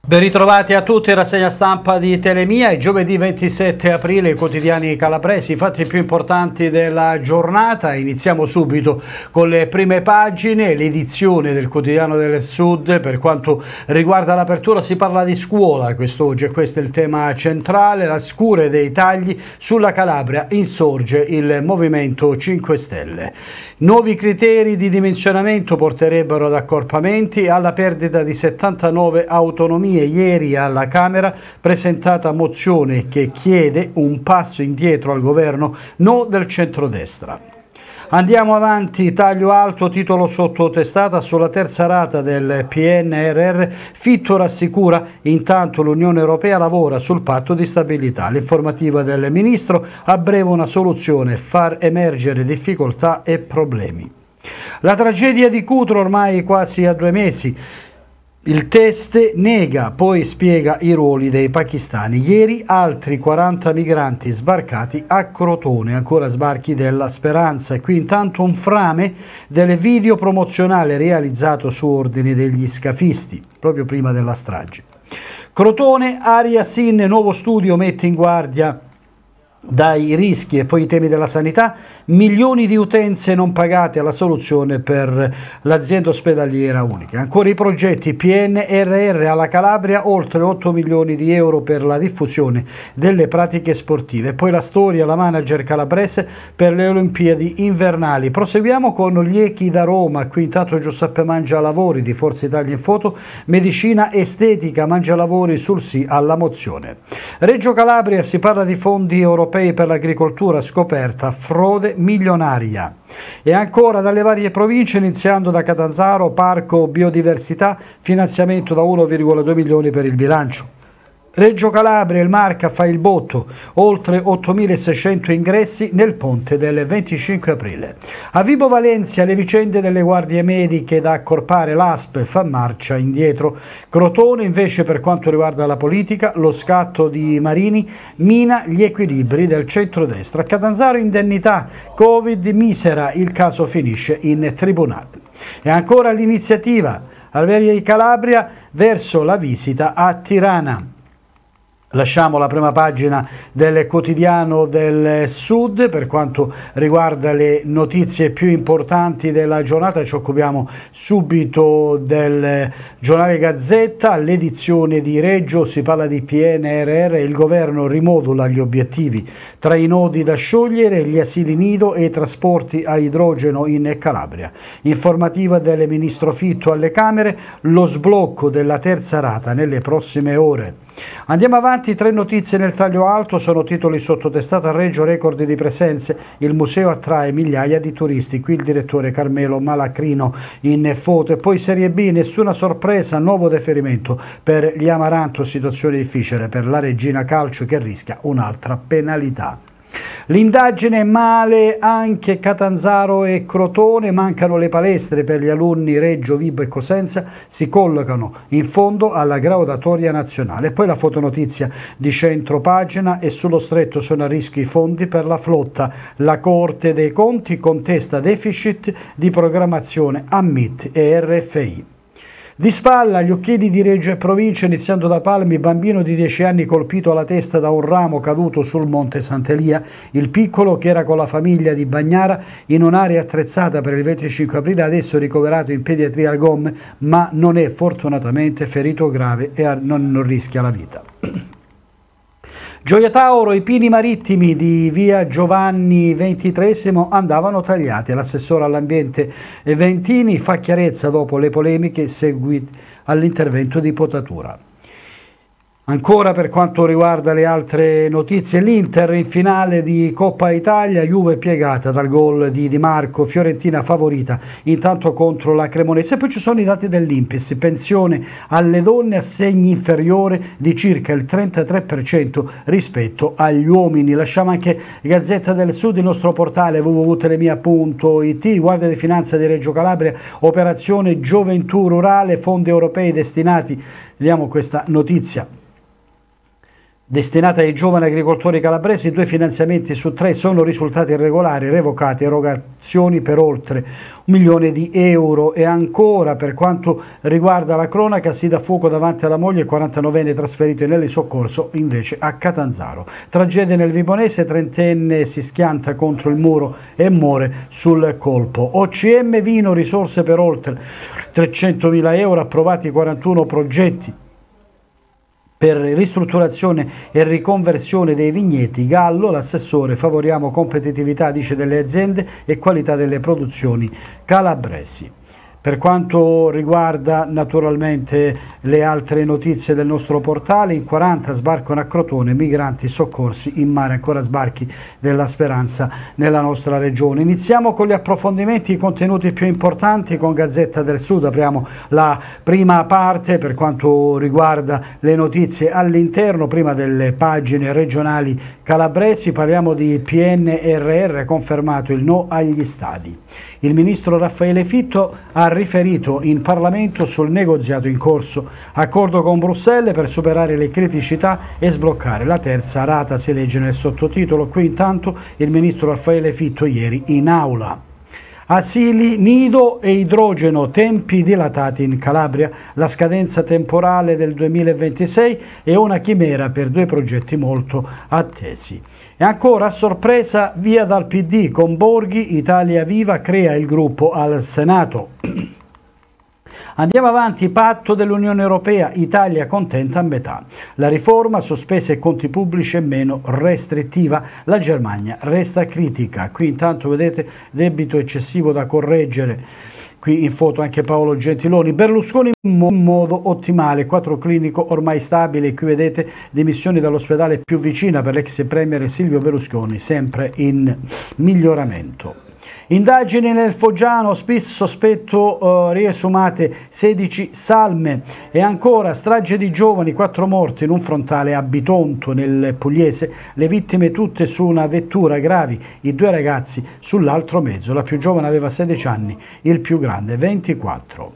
Ben ritrovati a tutti, rassegna stampa di Telemia, è giovedì 27 aprile, i quotidiani calabresi, i fatti più importanti della giornata. Iniziamo subito con le prime pagine, l'edizione del Quotidiano del Sud. Per quanto riguarda l'apertura si parla di scuola quest'oggi e questo è il tema centrale, la scure dei tagli sulla Calabria, insorge il Movimento 5 Stelle. Nuovi criteri di dimensionamento porterebbero ad accorpamenti e alla perdita di 79 autonomie. Ieri alla Camera presentata mozione che chiede un passo indietro al governo, no del centrodestra. Andiamo avanti, taglio alto, titolo sottotestata sulla terza rata del PNRR, Fitto rassicura, intanto l'Unione Europea lavora sul patto di stabilità. L'informativa del Ministro, a breve una soluzione, far emergere difficoltà e problemi. La tragedia di Cutro ormai quasi a 2 mesi. Il test nega, poi spiega i ruoli dei pakistani. Ieri altri 40 migranti sbarcati a Crotone, ancora sbarchi della speranza. E qui intanto un frame del video promozionale realizzato su ordine degli scafisti, proprio prima della strage. Crotone, Aria Sin, nuovo studio mette in guardia dai rischi e poi i temi della sanità, milioni di utenze non pagate alla soluzione per l'azienda ospedaliera unica. Ancora i progetti PNRR alla Calabria, oltre 8 milioni di euro per la diffusione delle pratiche sportive. Poi la storia, la manager calabrese per le Olimpiadi invernali. Proseguiamo con gli echi da Roma, qui intanto Giuseppe Mangialavori di Forza Italia in foto, medicina estetica, Mangialavori sul sì alla mozione. Reggio Calabria, si parla di fondi europei per l'agricoltura, scoperta frode milionaria. E ancora dalle varie province, iniziando da Catanzaro, parco biodiversità, finanziamento da 1,2 milioni per il bilancio. Reggio Calabria, il Marca fa il botto, oltre 8.600 ingressi nel ponte del 25 aprile. A Vibo Valentia le vicende delle guardie mediche da accorpare, l'ASP fa marcia indietro. Crotone invece per quanto riguarda la politica, lo scatto di Marini mina gli equilibri del centrodestra. A Catanzaro indennità, Covid misera, il caso finisce in tribunale. E ancora l'iniziativa, Alveria di Calabria verso la visita a Tirana. Lasciamo la prima pagina del Quotidiano del Sud. Per quanto riguarda le notizie più importanti della giornata ci occupiamo subito del giornale Gazzetta, l'edizione di Reggio, si parla di PNRR, il governo rimodula gli obiettivi tra i nodi da sciogliere, gli asili nido e i trasporti a idrogeno in Calabria. Informativa del ministro Fitto alle Camere, lo sblocco della terza rata nelle prossime ore. Andiamo avanti, 3 notizie nel taglio alto, sono titoli sottotestata. Reggio, record di presenze, il museo attrae migliaia di turisti, qui il direttore Carmelo Malacrino in foto. E poi Serie B, nessuna sorpresa, nuovo deferimento per gli Amaranto, situazione difficile per la Regina Calcio che rischia un'altra penalità. L'indagine male anche Catanzaro e Crotone, mancano le palestre per gli alunni Reggio, Vibo e Cosenza, si collocano in fondo alla graduatoria nazionale. E poi la fotonotizia di centro pagina, e sullo stretto sono a rischio i fondi per la flotta. La Corte dei Conti contesta deficit di programmazione a MIT e RFI. Di spalla gli occhiali di Reggio e provincia, iniziando da Palmi, bambino di 10 anni colpito alla testa da un ramo caduto sul Monte Sant'Elia, il piccolo che era con la famiglia di Bagnara in un'area attrezzata per il 25 aprile, adesso ricoverato in pediatria al GOM, ma non è fortunatamente ferito grave e non rischia la vita. Gioia Tauro, i pini marittimi di via Giovanni XXIII andavano tagliati. L'assessore all'ambiente Ventini fa chiarezza dopo le polemiche seguite all'intervento di potatura. Ancora per quanto riguarda le altre notizie, l'Inter in finale di Coppa Italia, Juve piegata dal gol di Di Marco, Fiorentina favorita intanto contro la Cremonese. E poi ci sono i dati dell'Inps, pensione alle donne, assegni inferiore di circa il 33% rispetto agli uomini. Lasciamo anche Gazzetta del Sud, il nostro portale www.telemia.it, Guardia di Finanza di Reggio Calabria, operazione Gioventù Rurale, fondi europei destinati, vediamo questa notizia. destinata ai giovani agricoltori calabresi, 2 finanziamenti su 3 sono risultati irregolari, revocate erogazioni per oltre 1 milione di euro. E ancora, per quanto riguarda la cronaca, si dà fuoco davanti alla moglie, il 49enne trasferito in elisoccorso invece a Catanzaro. Tragedia nel Vibonese, 30enne si schianta contro il muro e muore sul colpo. OCM Vino, risorse per oltre 300.000 euro, approvati 41 progetti per ristrutturazione e riconversione dei vigneti. Gallo, l'assessore, favoriamo competitività, dice, delle aziende e qualità delle produzioni calabresi. Per quanto riguarda naturalmente le altre notizie del nostro portale, in 40 sbarcano a Crotone, migranti soccorsi in mare, ancora sbarchi della Speranza nella nostra regione. Iniziamo con gli approfondimenti, i contenuti più importanti con Gazzetta del Sud. Apriamo la prima parte per quanto riguarda le notizie all'interno, prima delle pagine regionali calabresi. Parliamo di PNRR, confermato il no agli stadi. Il ministro Raffaele Fitto ha riferito in Parlamento sul negoziato in corso, accordo con Bruxelles per superare le criticità e sbloccare la terza rata, si legge nel sottotitolo. Qui intanto il ministro Raffaele Fitto ieri in aula. Asili nido e idrogeno, tempi dilatati in Calabria, la scadenza temporale del 2026 e una chimera per 2 progetti molto attesi. E ancora, a sorpresa, via dal PD con Borghi, Italia Viva crea il gruppo al Senato. Andiamo avanti, patto dell'Unione Europea, Italia contenta a metà. La riforma, sospesa e conti pubblici e meno restrittiva. La Germania resta critica. Qui intanto vedete debito eccessivo da correggere. Qui in foto anche Paolo Gentiloni. Berlusconi in modo ottimale, 4 clinico ormai stabile. Qui vedete dimissioni dall'ospedale più vicina per l'ex premier Silvio Berlusconi, sempre in miglioramento. Indagini nel Foggiano, spis sospetto, riesumate 16 salme. E ancora, strage di giovani, 4 morti in un frontale a Bitonto nel Pugliese, le vittime tutte su una vettura, gravi i 2 ragazzi sull'altro mezzo, la più giovane aveva 16 anni, il più grande 24.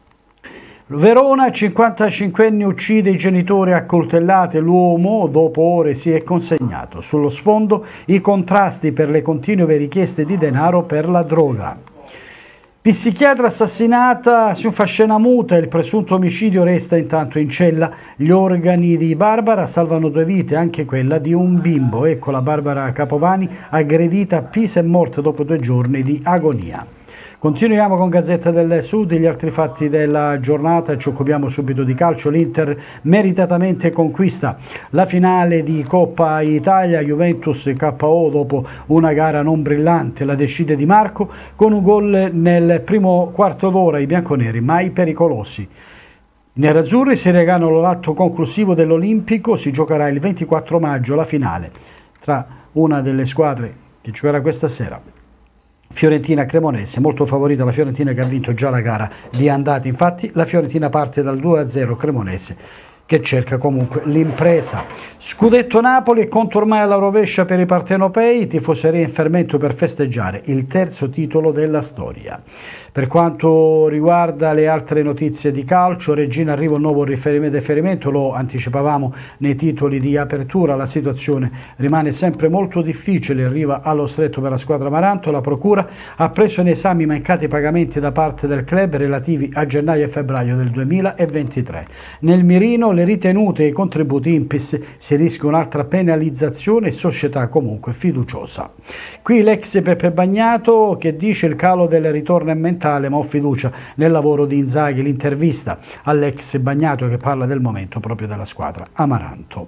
Verona, 55enne uccide i genitori a coltellate, l'uomo dopo ore si è consegnato. Sullo sfondo i contrasti per le continue richieste di denaro per la droga. Psichiatra assassinata su Fascena Muta, il presunto omicidio resta intanto in cella. Gli organi di Barbara salvano 2 vite, anche quella di un bimbo. Ecco la Barbara Capovani aggredita a Pisa e morta dopo 2 giorni di agonia. Continuiamo con Gazzetta del Sud, gli altri fatti della giornata, ci occupiamo subito di calcio. L'Inter meritatamente conquista la finale di Coppa Italia, Juventus KO dopo una gara non brillante, la decide Di Marco con un gol nel primo quarto d'ora, i bianconeri mai pericolosi. I nerazzurri si regalano l'atto conclusivo dell'Olimpico, si giocherà il 24 maggio la finale tra una delle squadre che giocherà questa sera. Fiorentina-Cremonese, molto favorita la Fiorentina che ha vinto già la gara di andata, infatti la Fiorentina parte dal 2-0, Cremonese che cerca comunque l'impresa. Scudetto Napoli e conto ormai alla rovescia per i partenopei, tifoseria in fermento per festeggiare il terzo titolo della storia. Per quanto riguarda le altre notizie di calcio, Regina arriva un nuovo riferimento, lo anticipavamo nei titoli di apertura, la situazione rimane sempre molto difficile, arriva allo stretto per la squadra Amaranto, la procura ha preso in esame i mancati pagamenti da parte del club relativi a gennaio e febbraio del 2023. Nel mirino le ritenute e i contributi INPS, si rischia un'altra penalizzazione e società comunque fiduciosa. Qui l'ex Peppe Bagnato che dice il calo del ritorno è mentale ma ho fiducia nel lavoro di Inzaghi, l'intervista all'ex Bagnato che parla del momento proprio della squadra Amaranto.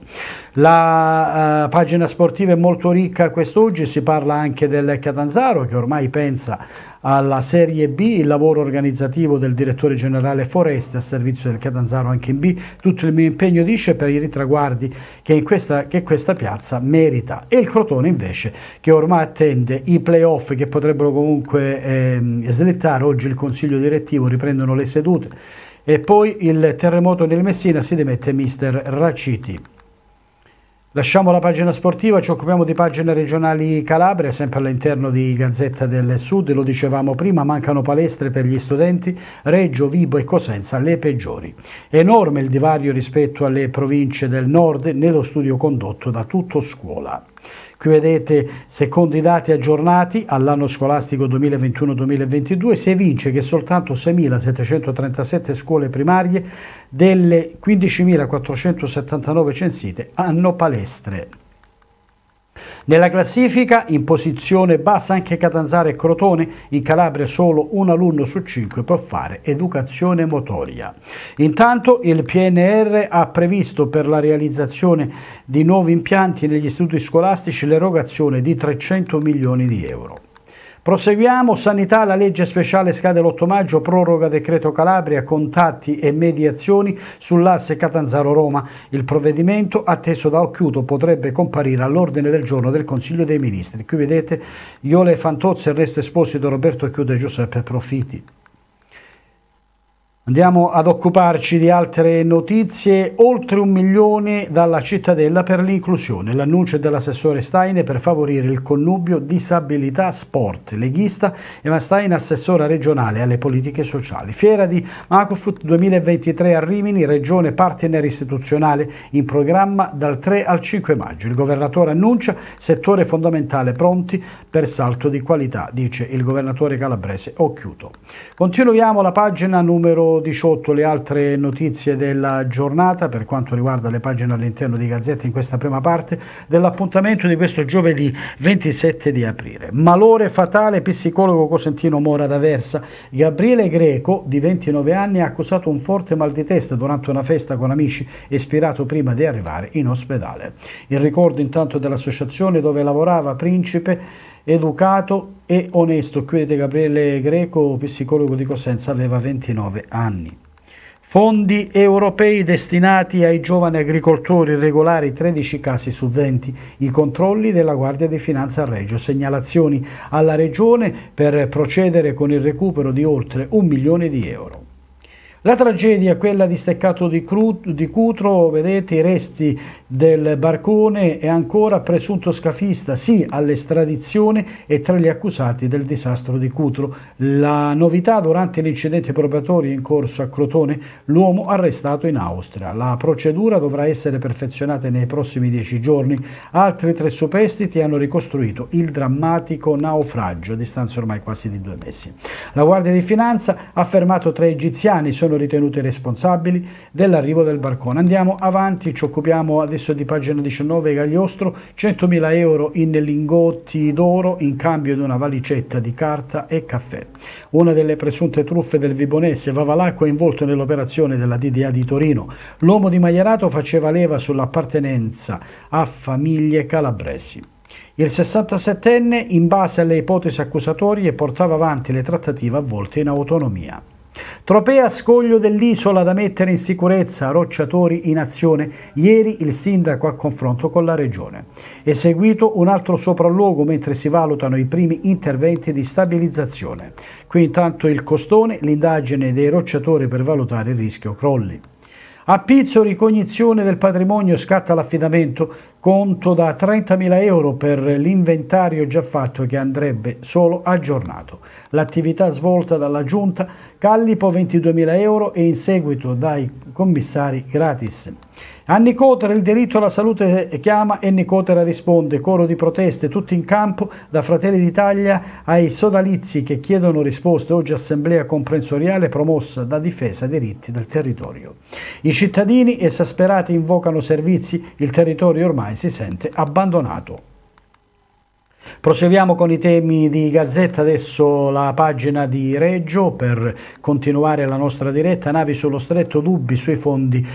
La pagina sportiva è molto ricca quest'oggi, si parla anche del Catanzaro che ormai pensa alla Serie B, il lavoro organizzativo del direttore generale Foreste a servizio del Catanzaro anche in B, tutto il mio impegno dice per i ritraguardi che questa piazza merita, e il Crotone invece che ormai attende i playoff che potrebbero comunque slittare. Oggi il consiglio direttivo riprendono le sedute e poi il terremoto nel Messina, si dimette mister Raciti. Lasciamo la pagina sportiva, ci occupiamo di pagine regionali Calabria, sempre all'interno di Gazzetta del Sud, lo dicevamo prima, mancano palestre per gli studenti, Reggio, Vibo e Cosenza le peggiori. Enorme il divario rispetto alle province del nord nello studio condotto da Tutto Scuola. Qui vedete, secondo i dati aggiornati all'anno scolastico 2021-2022, si evince che soltanto 6.737 scuole primarie delle 15.479 censite hanno palestre. Nella classifica, in posizione bassa anche Catanzaro e Crotone, in Calabria solo un alunno su 5 può fare educazione motoria. Intanto il PNR ha previsto per la realizzazione di nuovi impianti negli istituti scolastici l'erogazione di 300 milioni di euro. Proseguiamo, sanità, la legge speciale scade l'8 maggio, proroga decreto Calabria, contatti e mediazioni sull'asse Catanzaro-Roma. Il provvedimento, atteso da Occhiuto, potrebbe comparire all'ordine del giorno del Consiglio dei Ministri. Qui vedete Iole Fantozzi, Ernesto Esposito, Roberto Occhiuto e Giuseppe Profitti. Andiamo ad occuparci di altre notizie. Oltre 1 milione dalla cittadella per l'inclusione. L'annuncio dell'assessore Stein per favorire il connubio disabilità-sport. Leghista, Eva Stein, assessora regionale alle politiche sociali. Fiera di Macofut 2023 a Rimini, regione partner istituzionale in programma dal 3 al 5 maggio. Il governatore annuncia settore fondamentale pronti per salto di qualità, dice il governatore calabrese Occhiuto. Continuiamo la pagina numero 18, le altre notizie della giornata per quanto riguarda le pagine all'interno di Gazzetta in questa prima parte dell'appuntamento di questo giovedì 27 di aprile. Malore fatale, psicologo Cosentino Mora d'Aversa. Gabriele Greco, di 29 anni, ha accusato un forte mal di testa durante una festa con amici, espirato prima di arrivare in ospedale. Il ricordo intanto dell'associazione dove lavorava, Principe, educato e onesto. Qui vedete Gabriele Greco, psicologo di Cosenza, aveva 29 anni. Fondi europei destinati ai giovani agricoltori irregolari, 13 casi su 20. I controlli della Guardia di Finanza a Reggio, segnalazioni alla Regione per procedere con il recupero di oltre 1 milione di euro. La tragedia, quella di Steccato di Cutro, vedete i resti del barcone e ancora presunto scafista, sì all'estradizione e tra gli accusati del disastro di Cutro. La novità durante l'incidente probatorio in corso a Crotone, l'uomo arrestato in Austria. La procedura dovrà essere perfezionata nei prossimi 10 giorni. Altri 3 superstiti hanno ricostruito il drammatico naufragio a distanza ormai quasi di 2 mesi. La Guardia di Finanza ha fermato 3 egiziani, sono ritenuti responsabili dell'arrivo del barcone. Andiamo avanti, ci occupiamo adesso di pagina 19, Gagliostro, 100.000 euro in lingotti d'oro in cambio di una valicetta di carta e caffè. Una delle presunte truffe del Vibonese, Vavalà coinvolto nell'operazione della DDA di Torino. L'uomo di Maierato faceva leva sull'appartenenza a famiglie calabresi. Il 67enne, in base alle ipotesi accusatorie, portava avanti le trattative avvolte in autonomia. Tropea, scoglio dell'isola da mettere in sicurezza, rocciatori in azione. Ieri il sindaco a confronto con la regione. Eseguito un altro sopralluogo mentre si valutano i primi interventi di stabilizzazione. Qui intanto il costone, l'indagine dei rocciatori per valutare il rischio crolli. A Pizzo, ricognizione del patrimonio, scatta l'affidamento, conto da 30.000 euro per l'inventario già fatto che andrebbe solo aggiornato. L'attività svolta dalla Giunta, Callipo 22.000 euro e in seguito dai commissari gratis. A Nicotera il diritto alla salute chiama e Nicotera risponde, coro di proteste tutti in campo da Fratelli d'Italia ai sodalizi che chiedono risposte, oggi assemblea comprensoriale promossa da Difesa diritti del territorio. I cittadini esasperati invocano servizi, il territorio ormai si sente abbandonato. Proseguiamo con i temi di Gazzetta, adesso la pagina di Reggio per continuare la nostra diretta. Navi sullo stretto, dubbi sui fondi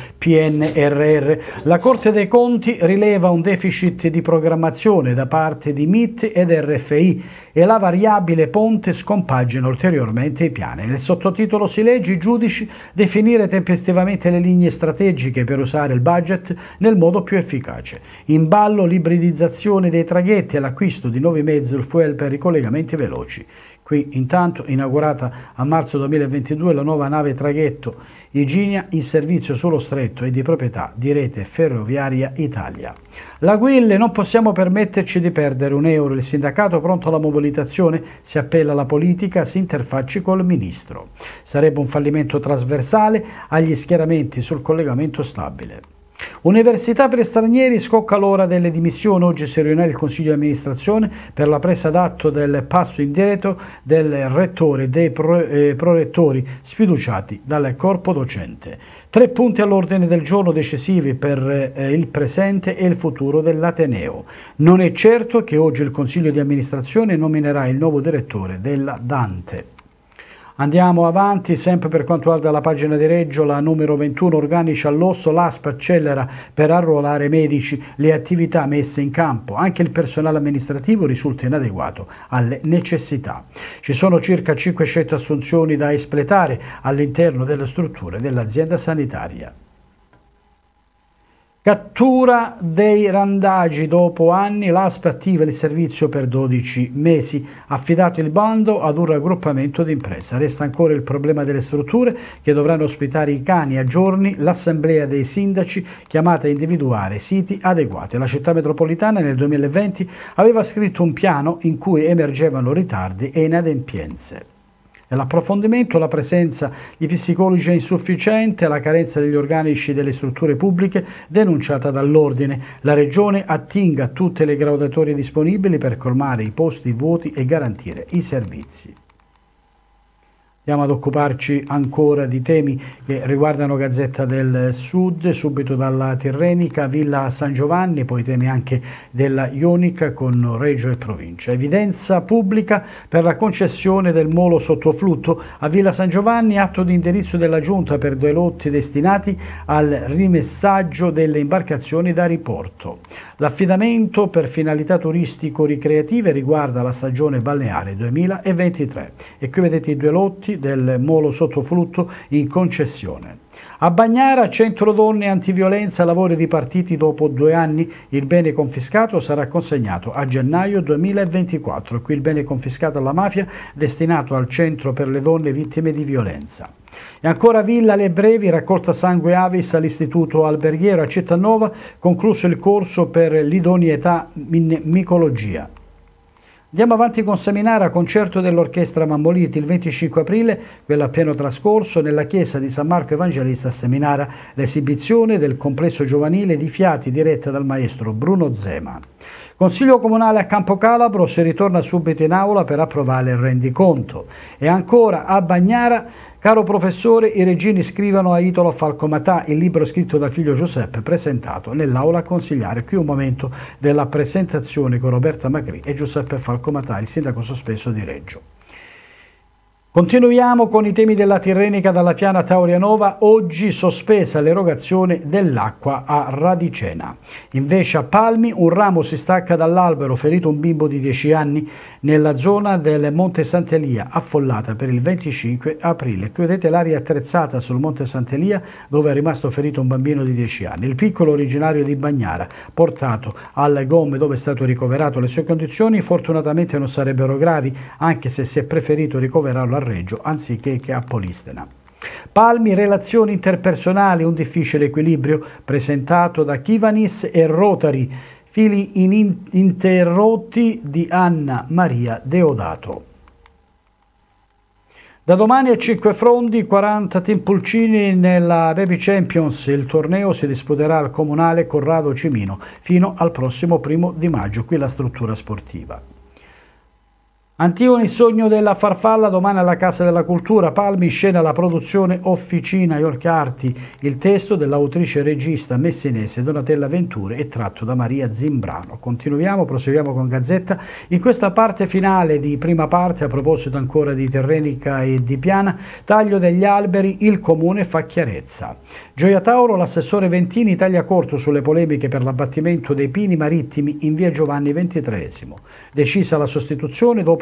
PNRR. La Corte dei Conti rileva un deficit di programmazione da parte di MIT ed RFI e la variabile ponte scompagina ulteriormente i piani. Nel sottotitolo si legge: i giudici definire tempestivamente le linee strategiche per usare il budget nel modo più efficace. In ballo l'ibridizzazione dei traghetti e l'acquisto di nuovi mezzi, il fuel per i collegamenti veloci. Qui intanto inaugurata a marzo 2022 la nuova nave traghetto Iginia in servizio sullo stretto e di proprietà di Rete Ferroviaria Italia. La Guille, non possiamo permetterci di perdere €1. Il sindacato pronto alla mobilitazione, si appella alla politica, si interfacci col ministro. Sarebbe un fallimento trasversale agli schieramenti sul collegamento stabile. Università per stranieri, scocca l'ora delle dimissioni. Oggi si riunirà il Consiglio di amministrazione per la presa d'atto del passo indietro del rettore e dei prorettori sfiduciati dal corpo docente. 3 punti all'ordine del giorno decisivi per il presente e il futuro dell'Ateneo. Non è certo che oggi il Consiglio di amministrazione nominerà il nuovo direttore della Dante. Andiamo avanti, sempre per quanto riguarda la pagina di Reggio, la numero 21, organici all'osso, l'ASP accelera per arruolare medici, le attività messe in campo, anche il personale amministrativo risulta inadeguato alle necessità. Ci sono circa 500 assunzioni da espletare all'interno delle strutture dell'azienda sanitaria. Cattura dei randagi, dopo anni l'ASP attiva il servizio per 12 mesi, affidato il bando ad un raggruppamento di impresa. Resta ancora il problema delle strutture che dovranno ospitare i cani a giorni, l'assemblea dei sindaci chiamata a individuare siti adeguati. La città metropolitana nel 2020 aveva scritto un piano in cui emergevano ritardi e inadempienze. Nell'approfondimento la presenza di psicologi è insufficiente, la carenza degli organici delle strutture pubbliche denunciata dall'Ordine. La Regione attinga tutte le graduatorie disponibili per colmare i posti vuoti e garantire i servizi. Andiamo ad occuparci ancora di temi che riguardano Gazzetta del Sud, subito dalla Tirrenica, Villa San Giovanni, poi temi anche della Ionica con Reggio e Provincia. Evidenza pubblica per la concessione del molo sottoflutto a Villa San Giovanni, atto di indirizzo della Giunta per 2 lotti destinati al rimessaggio delle imbarcazioni da riporto. L'affidamento per finalità turistico-ricreative riguarda la stagione balneare 2023 e qui vedete i 2 lotti del molo sottoflutto in concessione. A Bagnara, centro donne antiviolenza, lavori ripartiti dopo 2 anni, il bene confiscato sarà consegnato a gennaio 2024. Qui il bene confiscato alla mafia destinato al centro per le donne vittime di violenza. E ancora Villa Le Brevi, raccolta sangue Avis all'Istituto Alberghiero a Cittanova, concluso il corso per l'idoneità in micologia. Andiamo avanti con Seminara, concerto dell'Orchestra Mammoliti il 25 aprile, quello appena trascorso, nella chiesa di San Marco Evangelista a Seminara, l'esibizione del complesso giovanile di Fiati diretta dal maestro Bruno Zema. Consiglio Comunale a Campocalabro, si ritorna subito in aula per approvare il rendiconto. E ancora a Bagnara, caro professore, i regini scrivono a Italo Falcomatà, il libro scritto dal figlio Giuseppe presentato nell'aula consigliare. Qui un momento della presentazione con Roberta Macri e Giuseppe Falcomatà, il sindaco sospeso di Reggio. Continuiamo con i temi della Tirrenica dalla piana Taurianova, oggi sospesa l'erogazione dell'acqua a Radicena. Invece a Palmi un ramo si stacca dall'albero, ferito un bimbo di 10 anni nella zona del Monte Sant'Elia, affollata per il 25 aprile. Qui vedete l'area attrezzata sul Monte Sant'Elia dove è rimasto ferito un bambino di 10 anni. Il piccolo originario di Bagnara, portato alle gomme dove è stato ricoverato, le sue condizioni fortunatamente non sarebbero gravi, anche se si è preferito ricoverarlo a Reggio anziché che a Polistena. Palmi, relazioni interpersonali, un difficile equilibrio, presentato da Kivanis e Rotary, fili ininterrotti di Anna Maria Deodato. Da domani a 5 Frondi, 40 team pulcini nella Baby Champions. Il torneo si disputerà al Comunale Corrado Cimino fino al prossimo 1° di maggio, qui la struttura sportiva. Antigone, il sogno della farfalla, domani alla Casa della Cultura. Palmi, in scena la produzione Officina Iorcarti. Il testo dell'autrice e regista messinese Donatella Venture è tratto da Maria Zimbrano. Proseguiamo con Gazzetta. In questa parte finale di prima parte, a proposito ancora di Tirrenica e di Piana, taglio degli alberi, il comune fa chiarezza. Gioia Tauro, l'assessore Ventini taglia corto sulle polemiche per l'abbattimento dei pini marittimi in via Giovanni XXIII. Decisa la sostituzione dopo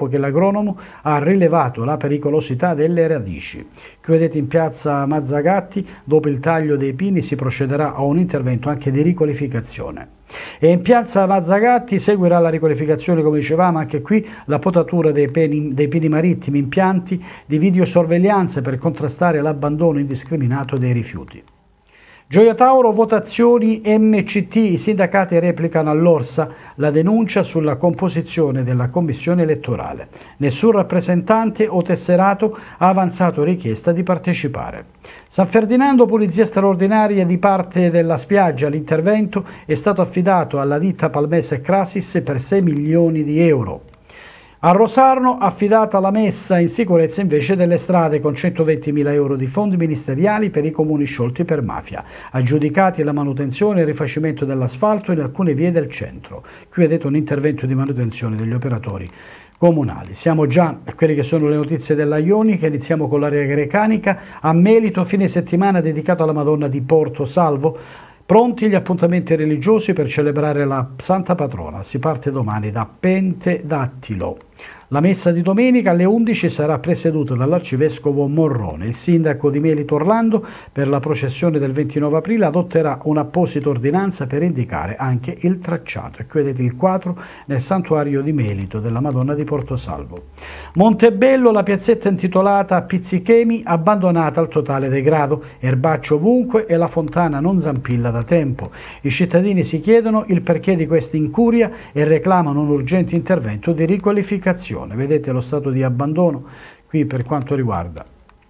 dopo che l'agronomo ha rilevato la pericolosità delle radici. Qui vedete in piazza Mazzagatti, dopo il taglio dei pini si procederà a un intervento anche di riqualificazione. E in piazza Mazzagatti seguirà la riqualificazione, come dicevamo, anche qui la potatura dei pini marittimi, impianti di videosorveglianza per contrastare l'abbandono indiscriminato dei rifiuti. Gioia Tauro, votazioni MCT, i sindacati replicano all'Orsa la denuncia sulla composizione della commissione elettorale. Nessun rappresentante o tesserato ha avanzato richiesta di partecipare. San Ferdinando, pulizia straordinaria di parte della spiaggia, l'intervento è stato affidato alla ditta Palmese Crasis per 6 milioni di euro. A Rosarno affidata la messa in sicurezza invece delle strade con 120.000 euro di fondi ministeriali per i comuni sciolti per mafia, aggiudicati la manutenzione e il rifacimento dell'asfalto in alcune vie del centro. Qui vedete un intervento di manutenzione degli operatori comunali. Siamo già a quelle che sono le notizie della Ionica, iniziamo con l'area grecanica. A Melito, fine settimana dedicato alla Madonna di Porto Salvo. Pronti gli appuntamenti religiosi per celebrare la Santa Patrona. Si parte domani da Pentedattilo. La messa di domenica alle 11 sarà presieduta dall'arcivescovo Morrone. Il sindaco di Melito Orlando per la processione del 29 aprile adotterà un'apposita ordinanza per indicare anche il tracciato. E qui vedete il quadro nel santuario di Melito della Madonna di Portosalvo. Montebello, la piazzetta intitolata Pizzichemi abbandonata al totale degrado, erbaccio ovunque e la fontana non zampilla da tempo. I cittadini si chiedono il perché di questa incuria e reclamano un urgente intervento di riqualificazione. Vedete lo stato di abbandono qui per quanto riguarda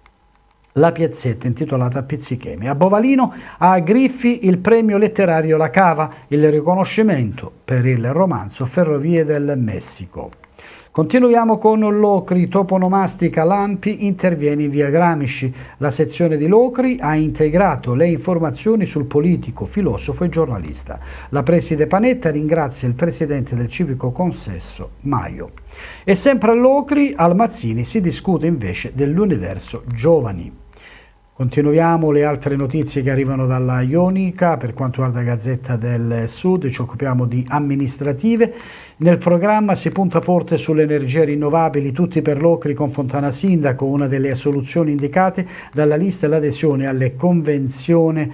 la piazzetta intitolata Pizzichemi. A Bovalino, a Griffi, il premio letterario La Cava, il riconoscimento per il romanzo Ferrovie del Messico. Continuiamo con Locri, toponomastica Lampi interviene in via Gramsci. La sezione di Locri ha integrato le informazioni sul politico, filosofo e giornalista. La preside Panetta ringrazia il presidente del civico consesso Maio. E sempre a Locri, al Mazzini, si discute invece dell'universo giovani. Continuiamo le altre notizie che arrivano dalla Ionica. Per quanto riguarda la Gazzetta del Sud, ci occupiamo di amministrative. Nel programma si punta forte sulle energie rinnovabili, tutti per Locri con Fontana Sindaco. Una delle soluzioni indicate dalla lista è l'adesione alla convenzione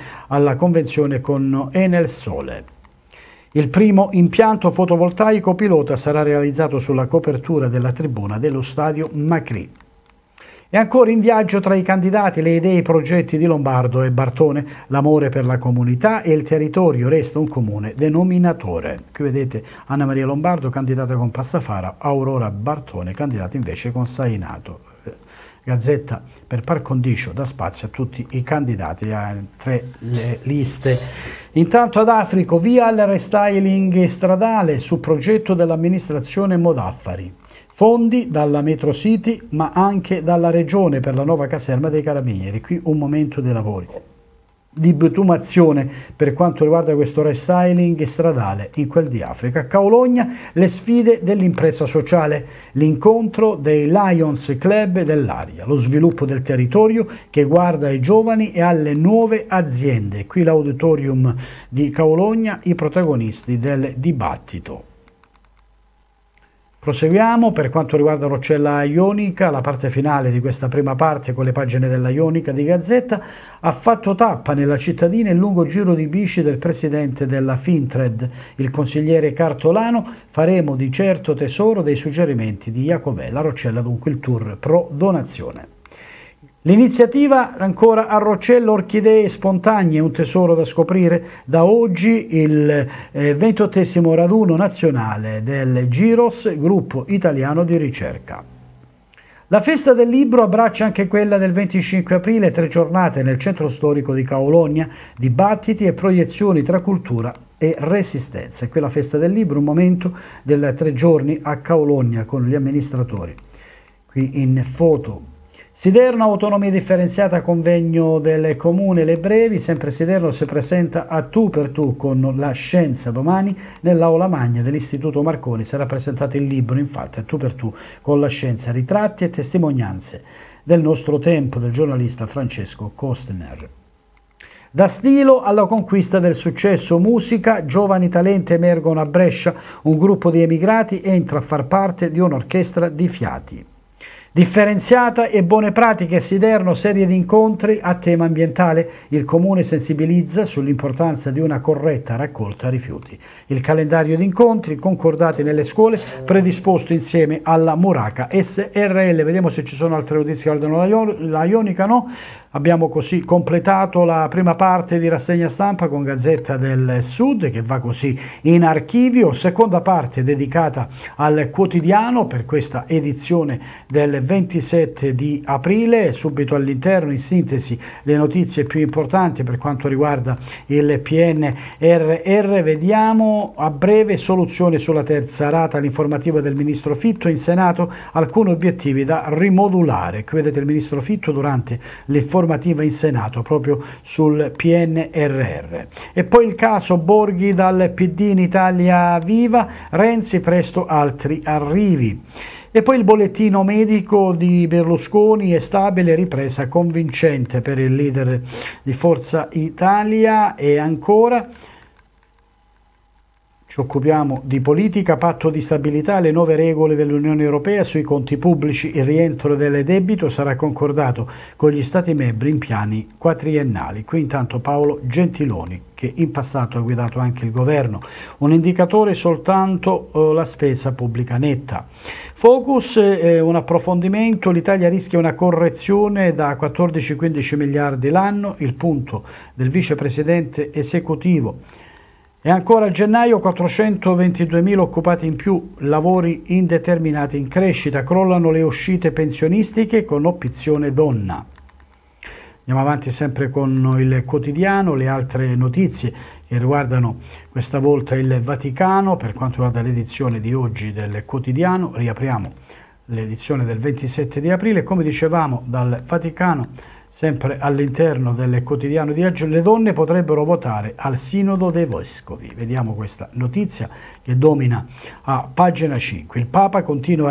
con Enel Sole. Il primo impianto fotovoltaico pilota sarà realizzato sulla copertura della tribuna dello stadio Macri. E ancora in viaggio tra i candidati le idee e i progetti di Lombardo e Bartone. L'amore per la comunità e il territorio resta un comune denominatore. Qui vedete Anna Maria Lombardo candidata con Passafara, Aurora Bartone candidata invece con Sainato. Gazzetta per par condicio dà spazio a tutti i candidati a le liste. Intanto ad Africo, via al restyling stradale su progetto dell'amministrazione Modaffari. Fondi dalla Metro City ma anche dalla Regione per la nuova caserma dei Carabinieri. Qui un momento dei lavori di bitumazione per quanto riguarda questo restyling stradale in quel di Africa. A Caologna le sfide dell'impresa sociale, l'incontro dei Lions Club dell'area, lo sviluppo del territorio che guarda ai giovani e alle nuove aziende. Qui l'auditorium di Caologna, i protagonisti del dibattito. Proseguiamo per quanto riguarda Roccella Ionica, la parte finale di questa prima parte con le pagine della Ionica di Gazzetta. Ha fatto tappa nella cittadina il lungo giro di bici del presidente della Fintred, il consigliere Cartolano. Faremo di certo tesoro dei suggerimenti di Jacovella. Roccella dunque il tour pro donazione. L'iniziativa ancora a Roccella, orchidee spontanee, un tesoro da scoprire. Da oggi il 28° raduno nazionale del Giros, gruppo italiano di ricerca. La festa del libro abbraccia anche quella del 25 aprile, 3 giornate nel centro storico di Caologna, dibattiti e proiezioni tra cultura e resistenza. E qui la festa del libro, un momento del 3 giorni a Caologna con gli amministratori. Qui in foto. Siderno, autonomia differenziata, convegno del comune Le Brevi. Sempre Siderno si presenta a tu per tu con la scienza. Domani nell'aula magna dell'Istituto Marconi sarà presentato il libro, infatti, a tu per tu con la scienza, ritratti e testimonianze del nostro tempo del giornalista Francesco Costner. Da Stilo alla conquista del successo, musica, giovani talenti emergono a Brescia, un gruppo di emigrati entra a far parte di un'orchestra di fiati. Differenziata e buone pratiche, Siderno, serie di incontri a tema ambientale. Il Comune sensibilizza sull'importanza di una corretta raccolta rifiuti. Il calendario di incontri concordati nelle scuole, predisposto insieme alla Muraca SRL. Vediamo se ci sono altre notizie che riguardano la Ionica. No? Abbiamo così completato la prima parte di rassegna stampa con Gazzetta del Sud, che va così in archivio. Seconda parte dedicata al quotidiano per questa edizione del 27 di aprile. Subito all'interno, in sintesi, le notizie più importanti per quanto riguarda il PNRR. Vediamo a breve: soluzione sulla terza rata, l'informativa del ministro Fitto in Senato, alcuni obiettivi da rimodulare. Qui vedete il ministro Fitto durante l'informativa in Senato proprio sul PNRR. E poi il caso Borghi dal PD in Italia Viva, Renzi presto altri arrivi. E poi il bollettino medico di Berlusconi è stabile, ripresa convincente per il leader di Forza Italia. E ancora ci occupiamo di politica, patto di stabilità, le nuove regole dell'Unione Europea sui conti pubblici. Il rientro del debito sarà concordato con gli Stati membri in piani quadriennali. Qui intanto Paolo Gentiloni, che in passato ha guidato anche il governo. Un indicatore soltanto la spesa pubblica netta. Focus, un approfondimento: l'Italia rischia una correzione da 14-15 miliardi l'anno, il punto del vicepresidente esecutivo. E ancora a gennaio 422.000 occupati in più, lavori indeterminati in crescita, crollano le uscite pensionistiche con opzione donna. Andiamo avanti sempre con il quotidiano, le altre notizie che riguardano questa volta il Vaticano. Per quanto riguarda l'edizione di oggi del quotidiano, riapriamo l'edizione del 27 di aprile, come dicevamo dal Vaticano. Sempre all'interno del quotidiano di oggi, le donne potrebbero votare al Sinodo dei Vescovi. Vediamo questa notizia che domina a pagina 5. Il Papa continua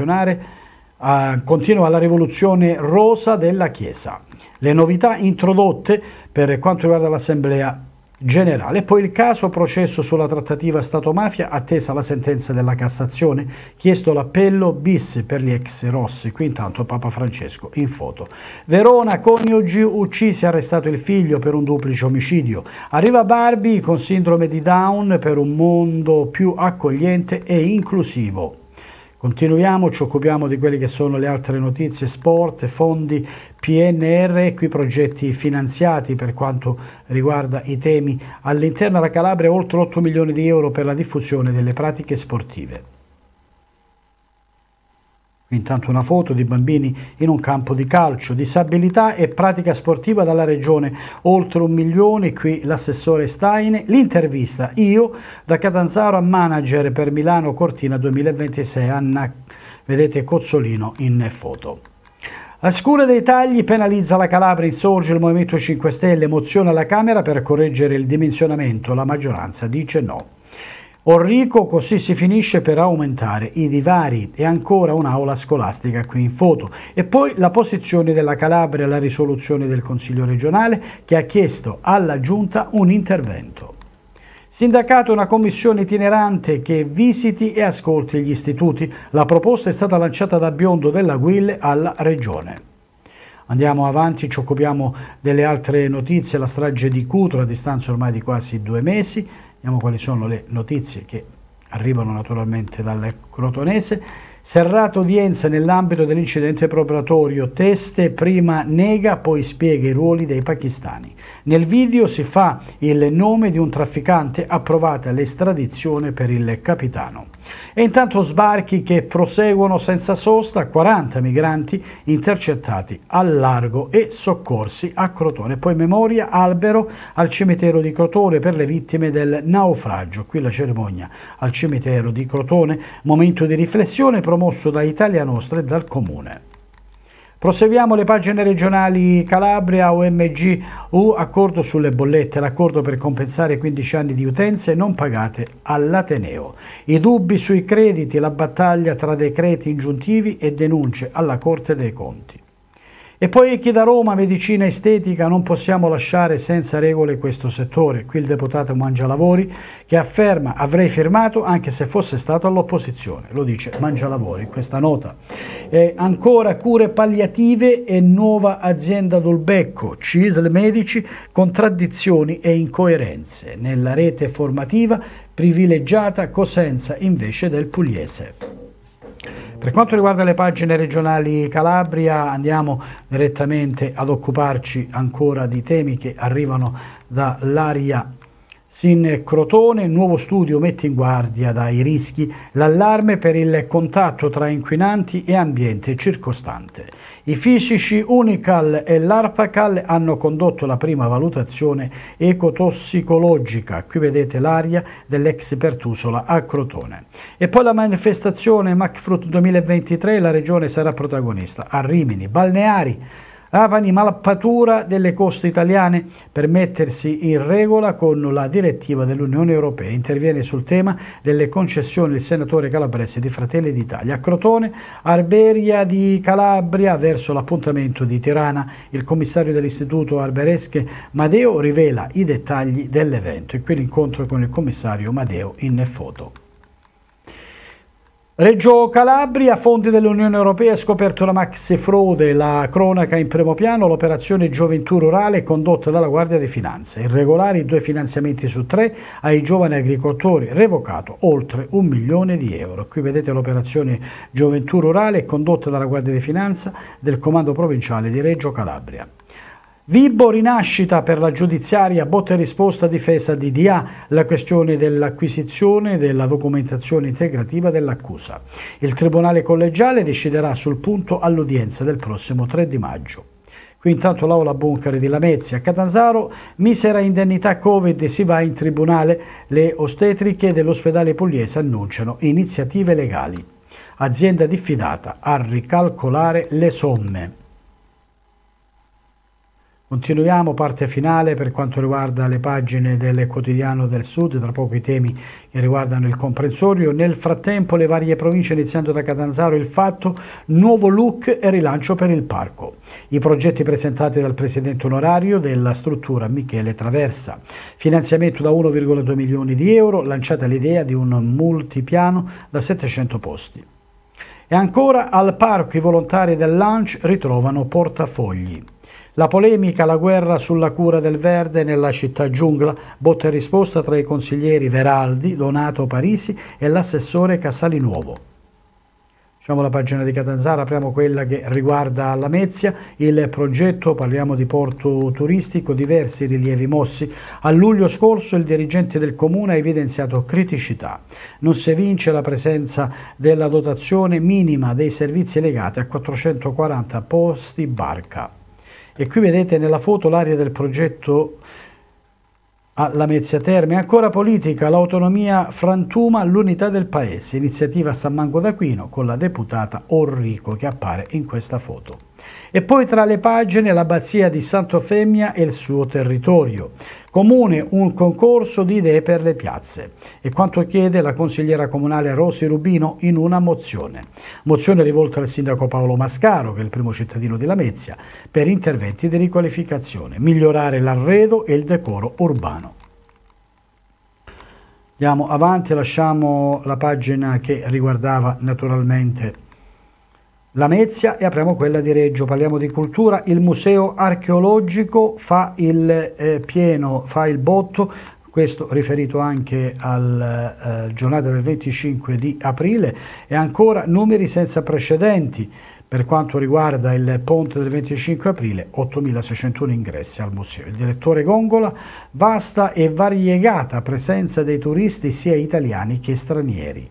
la rivoluzione rosa della Chiesa. Le novità introdotte per quanto riguarda l'Assemblea Generale. Poi il caso processo sulla trattativa Stato-mafia, attesa la sentenza della Cassazione, chiesto l'appello bis per gli ex Rossi. Qui intanto Papa Francesco in foto. Verona, coniugi uccisi, arrestato il figlio per un duplice omicidio. Arriva Barbie con sindrome di Down per un mondo più accogliente e inclusivo. Continuiamo, ci occupiamo di quelle che sono le altre notizie: sport, fondi PNR, ecco i progetti finanziati per quanto riguarda i temi all'interno della Calabria, oltre 8 milioni di euro per la diffusione delle pratiche sportive. Intanto una foto di bambini in un campo di calcio. Disabilità e pratica sportiva dalla regione, oltre 1 milione, qui l'assessore Stein. L'intervista: io da Catanzaro a manager per Milano Cortina 2026, Anna, vedete Cozzolino in foto. La scure dei tagli penalizza la Calabria, insorge il Movimento 5 Stelle, mozione alla Camera per correggere il dimensionamento, la maggioranza dice no. Orrico, così si finisce per aumentare i divari. E ancora un'aula scolastica qui in foto. E poi la posizione della Calabria alla risoluzione del Consiglio regionale che ha chiesto alla Giunta un intervento. Sindacato, una commissione itinerante che visiti e ascolti gli istituti. La proposta è stata lanciata da Biondo della Guille alla Regione. Andiamo avanti, ci occupiamo delle altre notizie. La strage di Cutro a distanza ormai di quasi 2 mesi. Vediamo quali sono le notizie che arrivano naturalmente dal crotonese. Serrata udienza nell'ambito dell'incidente probatorio, Teste prima nega, poi spiega i ruoli dei pakistani. Nel video si fa il nome di un trafficante, approvata l'estradizione per il capitano. E intanto sbarchi che proseguono senza sosta, 40 migranti intercettati al largo e soccorsi a Crotone. Poi memoria, albero al cimitero di Crotone per le vittime del naufragio. Qui la cerimonia al cimitero di Crotone, momento di riflessione promosso da Italia Nostra e dal Comune. Proseguiamo le pagine regionali. Calabria, OMG, accordo sulle bollette, l'accordo per compensare 15 anni di utenze non pagate all'Ateneo. I dubbi sui crediti, la battaglia tra decreti ingiuntivi e denunce alla Corte dei Conti. E poi chi da Roma, medicina estetica, non possiamo lasciare senza regole questo settore. Qui il deputato Mangialavori che afferma: avrei firmato anche se fosse stato all'opposizione. Lo dice Mangialavori, questa nota. E ancora cure palliative e nuova azienda Dulbecco, CISL medici, contraddizioni e incoerenze. Nella rete formativa privilegiata Cosenza invece del Pugliese. Per quanto riguarda le pagine regionali Calabria, andiamo direttamente ad occuparci ancora di temi che arrivano dall'area Sin Crotone. Nuovo studio mette in guardia dai rischi l'allarme per il contatto tra inquinanti e ambiente circostante. I fisici Unical e l'Arpacal hanno condotto la prima valutazione ecotossicologica. Qui vedete l'area dell'ex Pertusola a Crotone. E poi la manifestazione MacFruit 2023, la regione sarà protagonista. A Rimini, balneari, Trapani, mappatura delle coste italiane per mettersi in regola con la direttiva dell'Unione Europea. Interviene sul tema delle concessioni il senatore calabrese di Fratelli d'Italia. A Crotone, Arberia di Calabria verso l'appuntamento di Tirana. Il commissario dell'Istituto Arberesche Madeo rivela i dettagli dell'evento. E qui l'incontro con il commissario Madeo in foto. Reggio Calabria, fondi dell'Unione Europea, scoperto la maxi frode, la cronaca in primo piano, l'operazione Gioventù Rurale condotta dalla Guardia di Finanza. Irregolari 2 finanziamenti su 3 ai giovani agricoltori, revocato oltre 1 milione di euro. Qui vedete l'operazione Gioventù Rurale condotta dalla Guardia di Finanza del Comando Provinciale di Reggio Calabria. Vibo, rinascita per la giudiziaria, botta e risposta a difesa di DA, la questione dell'acquisizione della documentazione integrativa dell'accusa. Il Tribunale Collegiale deciderà sul punto all'udienza del prossimo 3 di maggio. Qui intanto l'aula Buncari di Lamezia. A Catanzaro, misera indennità Covid, si va in tribunale. Le ostetriche dell'ospedale pugliese annunciano iniziative legali. Azienda diffidata a ricalcolare le somme. Continuiamo, parte finale per quanto riguarda le pagine del Quotidiano del Sud, tra poco i temi che riguardano il comprensorio. Nel frattempo le varie province, iniziando da Catanzaro, Il Fatto, nuovo look e rilancio per il parco. I progetti presentati dal presidente onorario della struttura Michele Traversa. Finanziamento da 1,2 milioni di euro, lanciata l'idea di un multipiano da 700 posti. E ancora al parco i volontari del Lunch ritrovano portafogli. La polemica, la guerra sulla cura del verde nella città giungla, botta e risposta tra i consiglieri Veraldi, Donato Parisi e l'assessore Casalinuovo. Facciamo la pagina di Catanzaro, apriamo quella che riguarda Lamezia, il progetto, parliamo di porto turistico, diversi rilievi mossi. A luglio scorso il dirigente del comune ha evidenziato criticità. Non si evince la presenza della dotazione minima dei servizi legati a 440 posti barca. E qui vedete nella foto l'area del progetto a Lamezia Terme. Ancora politica, l'autonomia frantuma l'unità del paese, iniziativa a San Mango d'Aquino con la deputata Orrico che appare in questa foto. E poi tra le pagine l'abbazia di Sant'Eufemia e il suo territorio. Comune, un concorso di idee per le piazze. E quanto chiede la consigliera comunale Rosi Rubino in una mozione. Mozione rivolta al sindaco Paolo Mascaro, che è il primo cittadino di Lamezia, per interventi di riqualificazione, migliorare l'arredo e il decoro urbano. Andiamo avanti, lasciamo la pagina che riguardava naturalmente Lamezia e apriamo quella di Reggio. Parliamo di cultura. Il museo archeologico fa il botto, questo riferito anche alla giornata del 25 di aprile. E ancora numeri senza precedenti per quanto riguarda il ponte del 25 aprile, 8.601 ingressi al museo. Il direttore Gongola: vasta e variegata presenza dei turisti sia italiani che stranieri.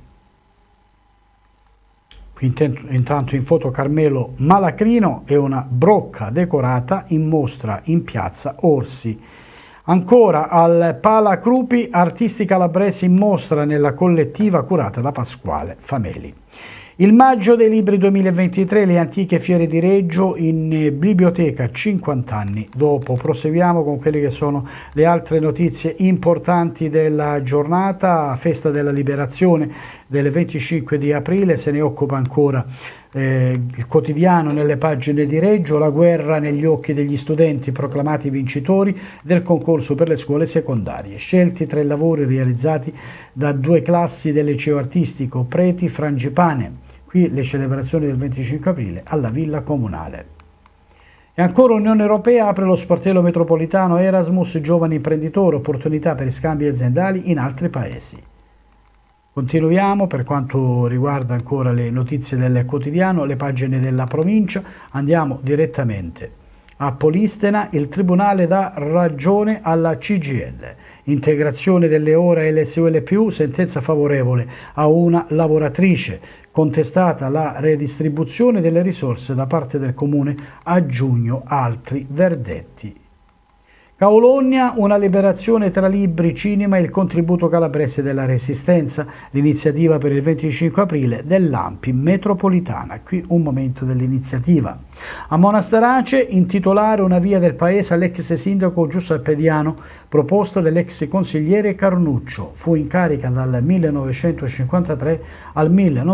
Qui intanto in foto Carmelo Malacrino e una brocca decorata in mostra in piazza Orsi. Ancora al Pala Crupi, artisti calabresi in mostra nella collettiva curata da Pasquale Fameli. Il maggio dei libri 2023, le antiche fiere di Reggio in biblioteca 50 anni dopo. Proseguiamo con quelle che sono le altre notizie importanti della giornata. Festa della Liberazione del 25 di aprile, se ne occupa ancora il quotidiano nelle pagine di Reggio, la guerra negli occhi degli studenti proclamati vincitori del concorso per le scuole secondarie, scelti tra i lavori realizzati da 2 classi del liceo artistico Preti Frangipane, qui le celebrazioni del 25 aprile alla Villa Comunale. E ancora Unione Europea apre lo sportello metropolitano Erasmus giovani imprenditori, opportunità per scambi aziendali in altri paesi. Continuiamo per quanto riguarda ancora le notizie del quotidiano, le pagine della provincia, andiamo direttamente a Polistena, il Tribunale dà ragione alla CGIL, integrazione delle ore LSUL+, sentenza favorevole a una lavoratrice, contestata la redistribuzione delle risorse da parte del Comune, a giugno altri verdetti. Caologna, una liberazione tra libri, cinema e il contributo calabrese della Resistenza, l'iniziativa per il 25 aprile dell'Ampi Metropolitana. Qui un momento dell'iniziativa. A Monasterace, intitolare una via del paese all'ex sindaco Giuseppe Diano, proposta dell'ex consigliere Carnuccio, fu in carica dal 1953 al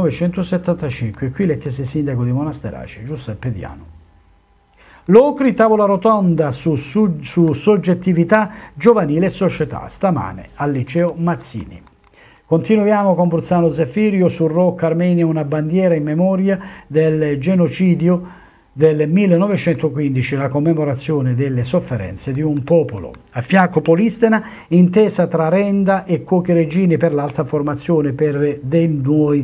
1975. Qui l'ex sindaco di Monasterace, Giuseppe Diano. Locri, tavola rotonda su soggettività giovanile e società, stamane al liceo Mazzini. Continuiamo con Bruzzano Zeffirio, su Rocca Armenia una bandiera in memoria del genocidio del 1915, la commemorazione delle sofferenze di un popolo. A fianco Polistena, intesa tra Renda e Cuochi Regini per l'alta formazione per dei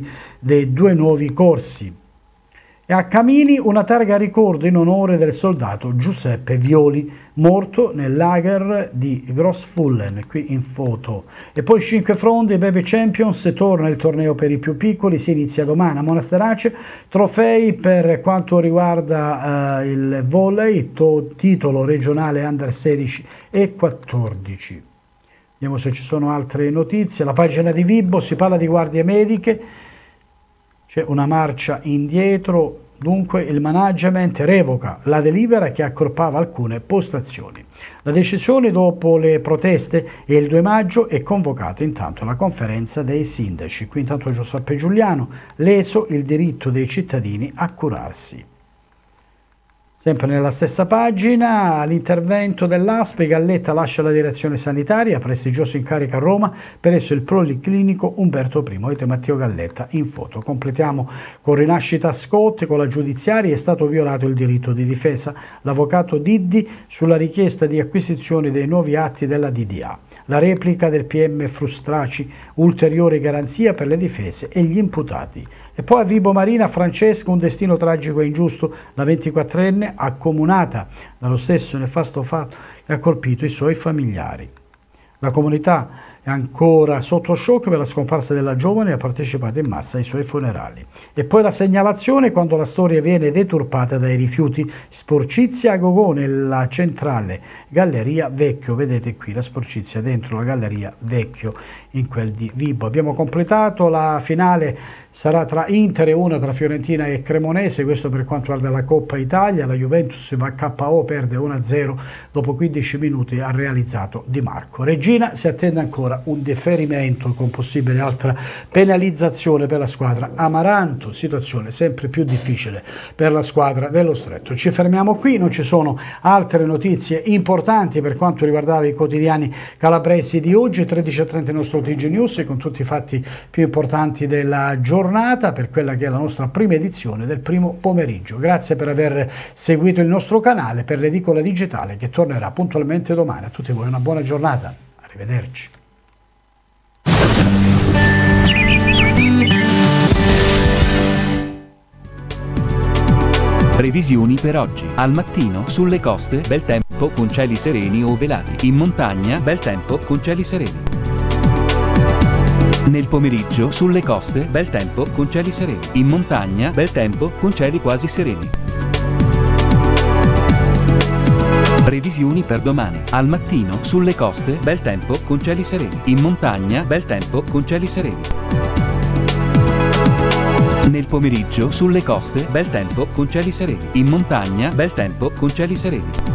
2 nuovi corsi. E a Camini una targa a ricordo in onore del soldato Giuseppe Violi, morto nel lager di Grossfullen, qui in foto. E poi 5 fronde, Baby Champions, torna il torneo per i più piccoli, si inizia domani a Monasterace, trofei per quanto riguarda il volley, titolo regionale under 16 e 14. Vediamo se ci sono altre notizie. La pagina di Vibo, si parla di guardie mediche. C'è una marcia indietro, dunque il management revoca la delibera che accorpava alcune postazioni. La decisione dopo le proteste e il 2 maggio è convocata intanto la conferenza dei sindaci. Qui intanto Giuseppe Giuliano, leso il diritto dei cittadini a curarsi. Sempre nella stessa pagina, l'intervento dell'ASP, Galletta lascia la direzione sanitaria, prestigioso incarico a Roma, per esso il policlinico Umberto I. Vedete Matteo Galletta in foto. Completiamo con Rinascita Scotti, con la giudiziaria è stato violato il diritto di difesa. L'avvocato Diddi sulla richiesta di acquisizione dei nuovi atti della DDA. La replica del PM Frustraci, ulteriore garanzia per le difese e gli imputati. E poi a Vibo Marina, Francesco, un destino tragico e ingiusto, la 24enne accomunata dallo stesso nefasto fatto che ha colpito i suoi familiari. La comunità è ancora sotto shock per la scomparsa della giovane e ha partecipato in massa ai suoi funerali. E poi la segnalazione quando la storia viene deturpata dai rifiuti, sporcizia a gogò nella centrale Galleria Vecchio. Vedete qui la sporcizia dentro la Galleria Vecchio in quel di Vibo. Abbiamo completato, la finale sarà tra Inter e una tra Fiorentina e Cremonese, questo per quanto riguarda la Coppa Italia. La Juventus va a KO, perde 1-0 dopo 15 minuti, ha realizzato Di Marco. Regina, si attende ancora un deferimento con possibile altra penalizzazione per la squadra Amaranto, situazione sempre più difficile per la squadra dello Stretto. Ci fermiamo qui, non ci sono altre notizie importanti per quanto riguardava i quotidiani calabresi di oggi. 13:30 il nostro TG News con tutti i fatti più importanti della giornata per quella che è la nostra prima edizione del primo pomeriggio. Grazie per aver seguito il nostro canale, per l'edicola digitale che tornerà puntualmente domani. A tutti voi una buona giornata, arrivederci. Previsioni per oggi. Al mattino, sulle coste, bel tempo con cieli sereni o velati. In montagna, bel tempo con cieli sereni. Nel pomeriggio, sulle coste, bel tempo con cieli sereni. In montagna, bel tempo con cieli quasi sereni. Previsioni per domani. Al mattino, sulle coste, bel tempo con cieli sereni. In montagna, bel tempo con cieli sereni. Nel pomeriggio, sulle coste, bel tempo con cieli sereni. In montagna, bel tempo con cieli sereni.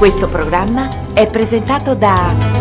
Questo programma è presentato da